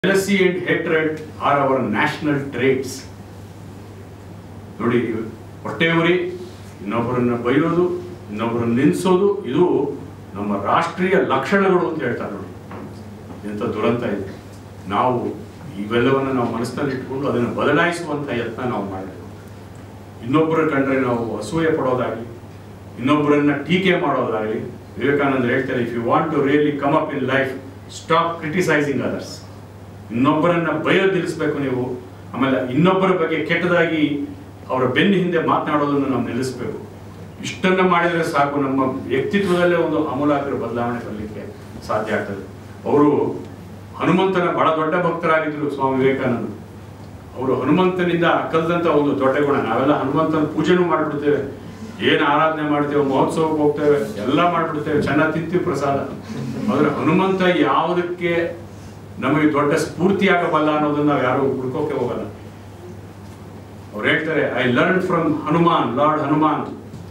Jealousy and hatred are our national traits. ನೋಡಿ, ಹೊಟ್ಟೆಯವರಿ, ಇನ್ನೊಬ್ಬರನ್ನ ಬೈಯೋದು, ಇನ್ನೊಬ್ಬರನ್ನ ನಿಲ್ಲಿಸೋದು, ಇದು ನಮ್ಮ ರಾಷ್ಟ್ರೀಯ ಲಕ್ಷಣಗಳು ಅಂತ ಹೇಳ್ತಾರೆ. ನೋಡಿ, ಎಂಥ ದುರಂತ ಇದೆ. ನಾವು ಇವೆಲ್ಲವನ್ನು ನಾವು ಮನಸ್ಸಿನಲ್ಲಿ ಇಟ್ಕೊಂಡು ಅದನ್ನು ಬದಲಾಯಿಸುವಂಥ ಯತ್ನ ನಾವು ಮಾಡಬೇಕು. ಇನ್ನೊಬ್ಬರ ಕಂಡ್ರೆ ನಾವು ಅಸೂಯೆ ಪಡೋದಾಗಲಿ, ಇನ್ನೊಬ್ಬರನ್ನ ಟೀಕೆ ಮಾಡೋದಾಗಲಿ. ವಿವೇಕಾನಂದರು ಹೇಳ್ತಾರೆ, if you want to really come up in life, stop criticising others. ಇನ್ನೊಬ್ಬರನ್ನ ಬಯೋದು ನಿಲ್ಲಿಸಬೇಕು ನೀವು. ಆಮೇಲೆ ಇನ್ನೊಬ್ಬರ ಬಗ್ಗೆ ಕೆಟ್ಟದಾಗಿ ಅವರ ಬೆನ್ನ ಹಿಂದೆ ಮಾತನಾಡೋದನ್ನು ನಾವು ನಿಲ್ಲಿಸಬೇಕು. ಇಷ್ಟನ್ನು ಮಾಡಿದರೆ ಸಾಕು, ನಮ್ಮ ವ್ಯಕ್ತಿತ್ವದಲ್ಲೇ ಒಂದು ಆಮೂಲಾಗ್ರ ಬದಲಾವಣೆ ಬರಲಿಕ್ಕೆ ಸಾಧ್ಯ ಆಗ್ತದೆ. ಅವರು ಹನುಮಂತನ ಬಹಳ ದೊಡ್ಡ ಭಕ್ತರಾಗಿದ್ದರು ಸ್ವಾಮಿ ವಿವೇಕಾನಂದರು. ಅವರು ಹನುಮಂತನಿಂದ ಕಲಿತಂಥ ಒಂದು ದೊಡ್ಡ ಗುಣ. ನಾವೆಲ್ಲ ಹನುಮಂತನ ಪೂಜೆನೂ ಮಾಡಿಬಿಡ್ತೇವೆ, ಏನು ಆರಾಧನೆ ಮಾಡ್ತೇವೆ, ಮಹೋತ್ಸವಕ್ಕೆ ಹೋಗ್ತೇವೆ, ಎಲ್ಲ ಮಾಡಿಬಿಡ್ತೇವೆ, ಚೆನ್ನಾಗಿ ತಿಂತೀವಿ ಪ್ರಸಾದ. ಆದರೆ ಹನುಮಂತ ಯಾವುದಕ್ಕೆ ನಮಗೆ ದೊಡ್ಡ ಸ್ಫೂರ್ತಿಯಾಗಬಲ್ಲ ಅನ್ನೋದನ್ನ ನಾವು ಯಾರು ಹುಡ್ಕೋಕೆ ಹೋಗಲ್ಲ. ಅವ್ರು ಹೇಳ್ತಾರೆ, I learn from Hanuman, lord Hanuman,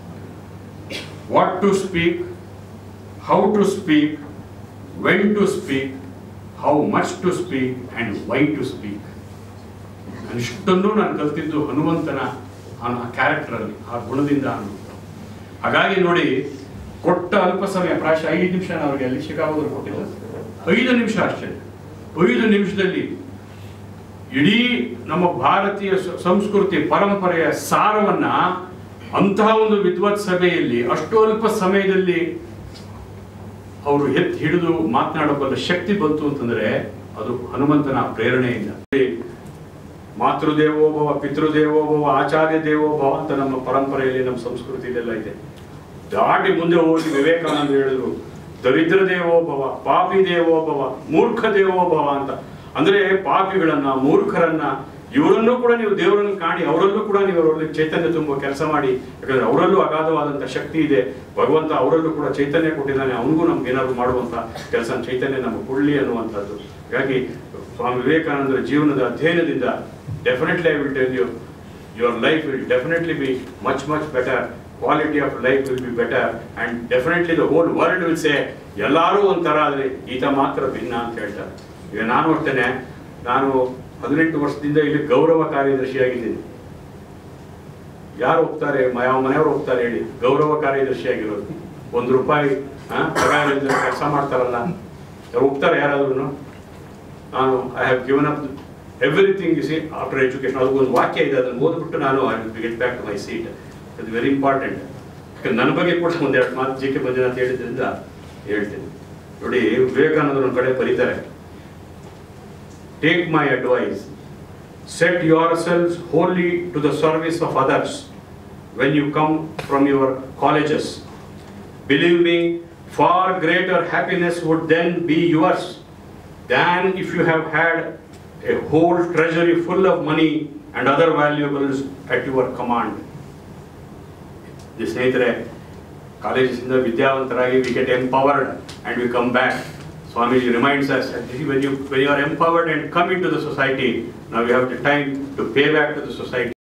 what to speak, how to speak, when to speak, how much to speak and why to speak. ಇಷ್ಟನ್ನು ನಾನು ಕಲ್ತಿದ್ದು ಹನುಮಂತನ ಕ್ಯಾರೆಕ್ಟರಲ್ಲಿ, ಆ ಗುಣದಿಂದ. ಹಾಗಾಗಿ ನೋಡಿ, ಕೊಟ್ಟ ಅಲ್ಪ ಸಮಯ, ಪ್ರಾಯಶಃ 5 ನಿಮಿಷ ಅವ್ರಿಗೆ ಅಲ್ಲಿ ಶಿಕಾಗೋದಲ್ಲಿ ಕೊಟ್ಟಿಲ್ಲ, 5 ನಿಮಿಷ ಅಷ್ಟೇ. 5 ನಿಮಿಷದಲ್ಲಿ ಇಡೀ ನಮ್ಮ ಭಾರತೀಯ ಸಂಸ್ಕೃತಿ ಪರಂಪರೆಯ ಸಾರವನ್ನ ಅಂತಹ ಒಂದು ವಿದ್ವತ್ ಸಭೆಯಲ್ಲಿ ಅಷ್ಟು ಅಲ್ಪ ಸಮಯದಲ್ಲಿ ಅವರು ಎತ್ತಿ ಹಿಡಿದು ಮಾತನಾಡಬಲ್ಲ ಶಕ್ತಿ ಬಂತು ಅಂತಂದ್ರೆ ಅದು ಹನುಮಂತನ ಪ್ರೇರಣೆಯಿಂದ. ಮಾತೃದೇವೋಭವ, ಪಿತೃದೇವೋಭವ, ಆಚಾರ್ಯ ದೇವೋಭವ ಅಂತ ನಮ್ಮ ಪರಂಪರೆಯಲ್ಲಿ, ನಮ್ಮ ಸಂಸ್ಕೃತಿಯಲ್ಲೆಲ್ಲ ಇದೆ. ದಾಟಿ ಮುಂದೆ ಹೋಗಿ ವಿವೇಕಾನಂದ ಹೇಳಿದ್ರು, ದರಿದ್ರ ದೇವೋಭವ, ಪಾಪಿ ದೇವೋಭವ, ಮೂರ್ಖ ದೇವೋಭವ ಅಂತ. ಅಂದ್ರೆ ಪಾಪಿಗಳನ್ನ, ಮೂರ್ಖರನ್ನ, ಇವರನ್ನೂ ಕೂಡ ನೀವು ದೇವರನ್ನು ಕಾಣಿ, ಅವರಲ್ಲೂ ಕೂಡ ನೀವು ಅವರಲ್ಲಿ ಚೈತನ್ಯ ತುಂಬುವ ಕೆಲಸ ಮಾಡಿ. ಯಾಕಂದ್ರೆ ಅವರಲ್ಲೂ ಅಗಾಧವಾದಂಥ ಶಕ್ತಿ ಇದೆ. ಭಗವಂತ ಅವರಲ್ಲೂ ಕೂಡ ಚೈತನ್ಯ ಕೊಟ್ಟಿದ್ದಾನೆ, ಅವನಿಗೂ ನಮ್ಗೆ ಏನಾದ್ರು ಮಾಡುವಂಥ ಕೆಲಸ, ಚೈತನ್ಯ ನಮಗೆ ಕೊಡ್ಲಿ ಅನ್ನುವಂಥದ್ದು. ಹಾಗಾಗಿ ಸ್ವಾಮಿ ವಿವೇಕಾನಂದರ ಜೀವನದ ಅಧ್ಯಯನದಿಂದ definitely I will tell you, your life will definitely be much much better. Quality of life will be better, and definitely the whole world will say, ಎಲ್ಲರೂ ಒಂಥರ ಆದರೆ ಈತ ಮಾತ್ರ ಭಿನ್ನ ಅಂತ ಹೇಳ್ತಾರೆ. ಈಗ ನಾನು ಅಷ್ಟೇನೆ, ನಾನು 18 ವರ್ಷದಿಂದ ಇಲ್ಲಿ ಗೌರವ ಕಾರ್ಯದರ್ಶಿಯಾಗಿದ್ದೀನಿ. ಯಾರು ಹೋಗ್ತಾರೆ, ಯಾವ ಮನೆಯವರು ಹೋಗ್ತಾರೆ ಹೇಳಿ ಗೌರವ ಕಾರ್ಯದರ್ಶಿಯಾಗಿರೋದು? ₹1 ಪಗಾರದಿಂದ ಕೆಲಸ ಮಾಡ್ತಾರಲ್ಲ, ಅವ್ರು ಹೋಗ್ತಾರೆ ಯಾರಾದ್ರೂ? ನಾನು I have given up everything you see after education. ಅದಕ್ಕೊಂದು ವಾಕ್ಯ ಇದೆ, ಅದನ್ನು ಓದ್ಬಿಟ್ಟು ನಾನು I will get back to my seat. ಅದು ವೆರಿ ಇಂಪಾರ್ಟೆಂಟ್. ಯಾಕಂದ್ರೆ ನನ್ನ ಬಗ್ಗೆ ಕೂಡ ಒಂದೆರಡು ಮಾತು ಜಿ ಕೆ ಮಂಜುನಾಥ್ ಹೇಳಿದ್ರಿಂದ ಹೇಳ್ತೀನಿ. ನೋಡಿ, ವಿವೇಕಾನಂದರು ಒಂದು ಕಡೆ ಬರೀತಾರೆ, take my advice, set yourselves wholly to the service of others when you come from your colleges. Believe me, far greater happiness would then be yours than if you have had a whole treasury full of money and other valuables at your command. ಸ್ನೇಹಿತರೆ, ಕಾಲೇಜಿಂದ ವಿದ್ಯಾವಂತರಾಗಿ we get empowered and we come back. Swamiji reminds us that when you are empowered and come into the society, now you have the time to pay back to the society.